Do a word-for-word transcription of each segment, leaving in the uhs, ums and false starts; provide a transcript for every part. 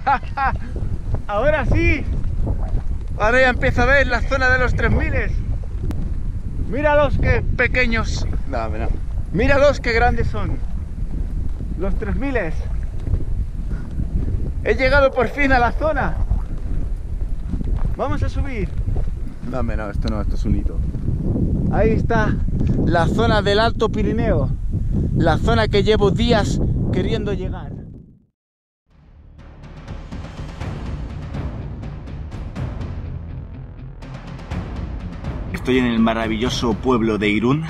Ahora sí. Ahora ya empieza a ver la zona de los tres mil. Míralos qué pequeños. No, no. Míralos qué grandes son. Los tres mil. He llegado por fin a la zona. Vamos a subir. No, no, esto no, esto es un hito. Ahí está la zona del Alto Pirineo. La zona que llevo días queriendo llegar. Estoy en el maravilloso pueblo de Irún.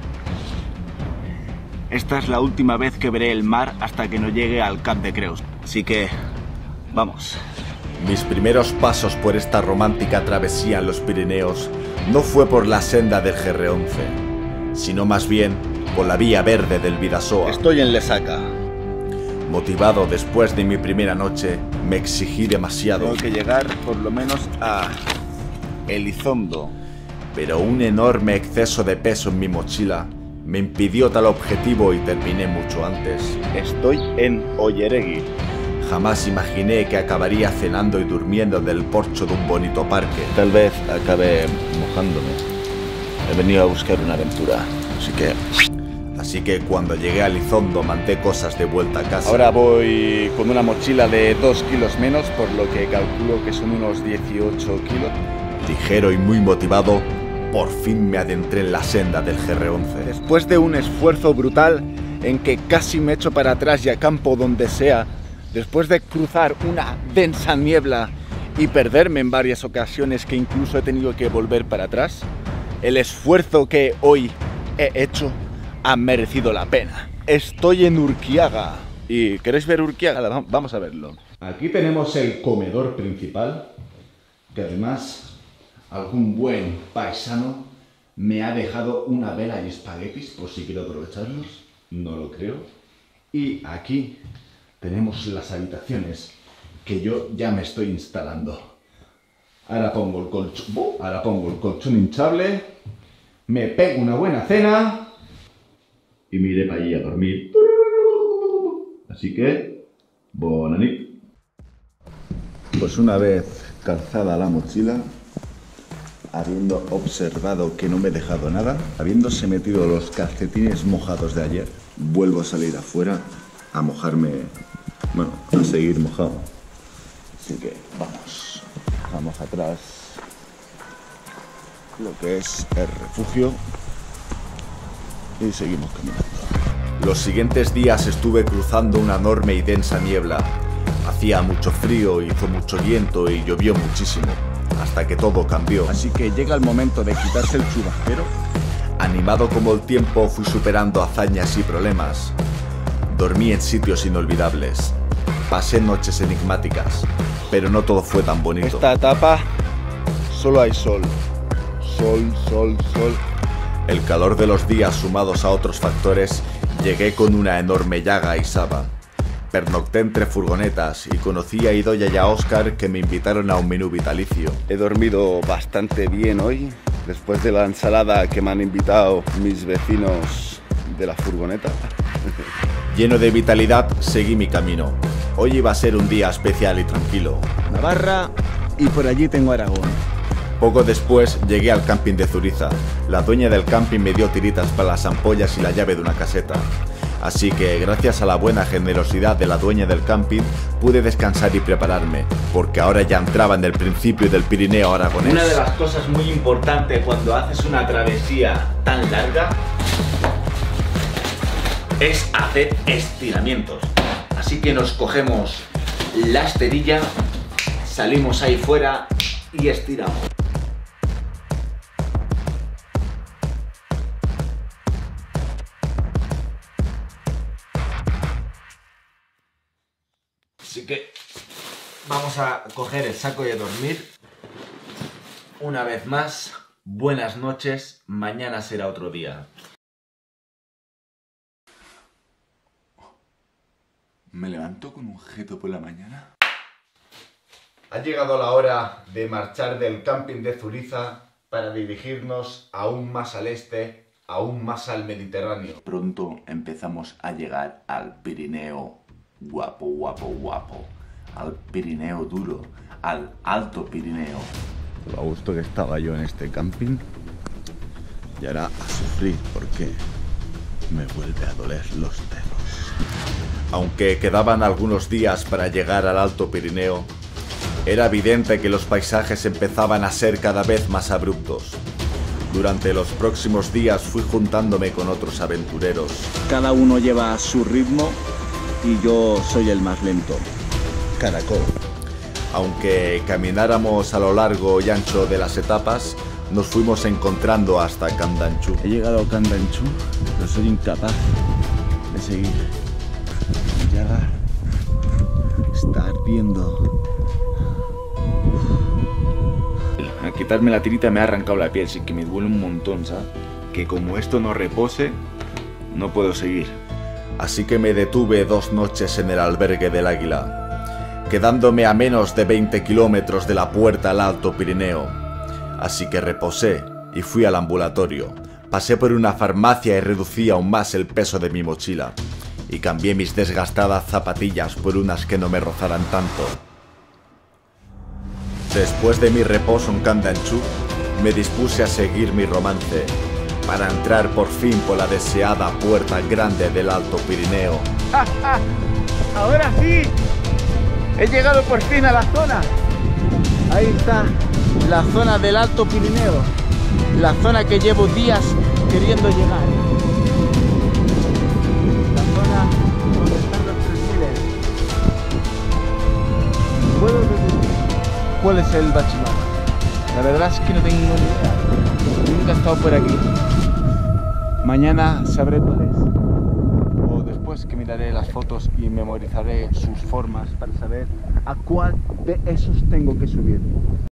Esta es la última vez que veré el mar hasta que no llegue al Cap de Creus. Así que, vamos. Mis primeros pasos por esta romántica travesía en los Pirineos no fue por la senda del G R once, sino más bien por la vía verde del Bidasoa. Estoy en Lesaca. Motivado después de mi primera noche, me exigí demasiado. Tengo que llegar por lo menos a Elizondo. Pero un enorme exceso de peso en mi mochila me impidió tal objetivo y terminé mucho antes. Estoy en Olleregui. Jamás imaginé que acabaría cenando y durmiendo en el porche de un bonito parque. Tal vez acabe mojándome. He venido a buscar una aventura, así que... Así que cuando llegué a Elizondo mandé cosas de vuelta a casa. Ahora voy con una mochila de dos kilos menos, por lo que calculo que son unos dieciocho kilos. Ligero y muy motivado, por fin me adentré en la senda del G R once. Después de un esfuerzo brutal en que casi me echo para atrás y acampo donde sea, después de cruzar una densa niebla y perderme en varias ocasiones que incluso he tenido que volver para atrás, el esfuerzo que hoy he hecho ha merecido la pena. Estoy en Urquiaga. ¿Y queréis ver Urquiaga? Vamos a verlo. Aquí tenemos el comedor principal, que además algún buen paisano me ha dejado una vela y espaguetis por si quiero aprovecharlos. No lo creo. Y aquí tenemos las habitaciones que yo ya me estoy instalando. Ahora pongo el colchón, ahora pongo el colchón hinchable, me pego una buena cena y me iré para allí a dormir. Así que, buena nit. Pues una vez calzada la mochila, habiendo observado que no me he dejado nada, habiéndose metido los calcetines mojados de ayer, vuelvo a salir afuera a mojarme, bueno, a seguir mojado. Así que vamos, vamos atrás lo que es el refugio y seguimos caminando. Los siguientes días estuve cruzando una enorme y densa niebla. Hacía mucho frío, hizo mucho viento y llovió muchísimo, hasta que todo cambió. Así que llega el momento de quitarse el chubasquero. Animado como el tiempo, fui superando hazañas y problemas. Dormí en sitios inolvidables. Pasé noches enigmáticas, pero no todo fue tan bonito. Esta etapa solo hay sol. Sol, sol, sol. El calor de los días sumados a otros factores, llegué con una enorme llaga a Isaba. Pernocté entre furgonetas y conocí a Idoia y a Óscar, que me invitaron a un menú vitalicio. He dormido bastante bien hoy, después de la ensalada que me han invitado mis vecinos de la furgoneta. Lleno de vitalidad, seguí mi camino. Hoy iba a ser un día especial y tranquilo. Navarra y por allí tengo Aragón. Poco después llegué al camping de Zuriza. La dueña del camping me dio tiritas para las ampollas y la llave de una caseta. Así que, gracias a la buena generosidad de la dueña del camping, pude descansar y prepararme, porque ahora ya entraba en el principio del Pirineo aragonés. Una de las cosas muy importantes cuando haces una travesía tan larga es hacer estiramientos. Así que nos cogemos la esterilla, salimos ahí fuera y estiramos. Así que vamos a coger el saco de dormir. Una vez más, buenas noches, mañana será otro día. Me levanto con un jeto por la mañana. Ha llegado la hora de marchar del camping de Zuriza para dirigirnos aún más al este, aún más al Mediterráneo. Pronto empezamos a llegar al Pirineo guapo, guapo, guapo. al Pirineo duro, al Alto Pirineo. Lo a gusto que estaba yo en este camping. Y ahora a sufrir porque me vuelve a doler los dedos. Aunque quedaban algunos días para llegar al Alto Pirineo, era evidente que los paisajes empezaban a ser cada vez más abruptos. Durante los próximos días fui juntándome con otros aventureros. Cada uno lleva su ritmo y yo soy el más lento. Caracol. Aunque camináramos a lo largo y ancho de las etapas, nos fuimos encontrando hasta Candanchú. He llegado a Candanchú, pero soy incapaz de seguir. Llegar. Está ardiendo. Al quitarme la tirita me ha arrancado la piel, sí que me duele un montón, ¿sabes? Que como esto no repose, no puedo seguir. Así que me detuve dos noches en el albergue del Águila, quedándome a menos de veinte kilómetros de la puerta al Alto Pirineo. Así que reposé y fui al ambulatorio. Pasé por una farmacia y reducí aún más el peso de mi mochila. Y cambié mis desgastadas zapatillas por unas que no me rozaran tanto. Después de mi reposo en Candanchú, me dispuse a seguir mi romance, para entrar por fin por la deseada puerta grande del Alto Pirineo. ¡Ja, ja! ¡Ahora sí! He llegado por fin a la zona. Ahí está, la zona del Alto Pirineo. La zona que llevo días queriendo llegar. La zona donde están los tres miles. ¿Puedo decir cuál es el Bachimán? La verdad es que no tengo ni idea. Nunca he estado por aquí. Mañana sabré cuál es. O después que miraré las fotos y memorizaré sus formas para saber a cuál de esos tengo que subir.